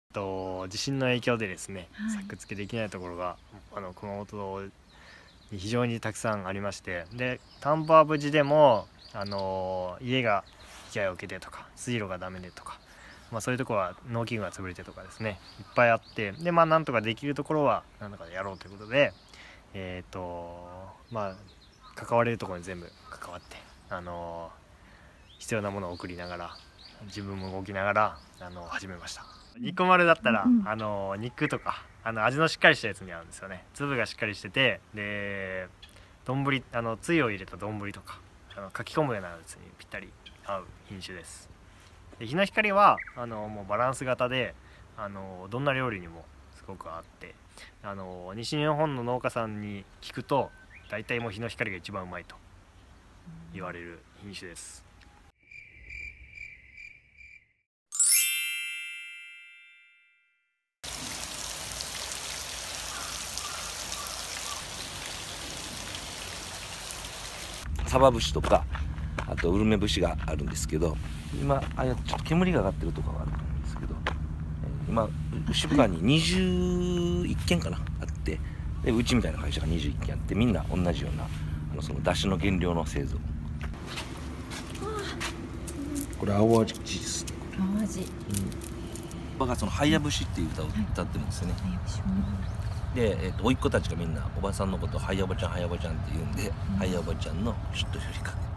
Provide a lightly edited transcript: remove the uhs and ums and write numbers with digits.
地震の影響でですね、 はい作付けできないところが熊本に非常にたくさんありまして、で田んぼは無事でも家が被害を受けてとか、水路がダメでとか、そういうところは農機具が潰れてとかですね、いっぱいあって、でなんとかできるところはなんとかやろうということで、関われるところに全部関わって、必要なものを送りながら、自分も動きながら始めました。肉丸だったら、肉とか味のしっかりしたやつに合うんですよね。粒がしっかりしてて、で丼つゆを入れた丼とかかき込むようなやつにぴったり合う品種です。で日の光はもうバランス型でどんな料理にもすごく合って、西日本の農家さんに聞くと大体もう日の光が一番うまいと言われる品種です。 サバ節とか、あとウルメ節があるんですけど、今ちょっと煙が上がってるところがあると思うんですけど、今牛深に21軒かなあって、でうちみたいな会社が21軒あって、みんな同じようなその出汁の原料の製造。これ青味ですね。 青味。 僕がそのハイヤ節っていう歌を歌ってるんですよね。で、甥っ子たちがみんなおばさんのことをハイヤおばちゃんハイヤおばちゃんって言うんで、ハイヤおばちゃんのしっとりふりかけ。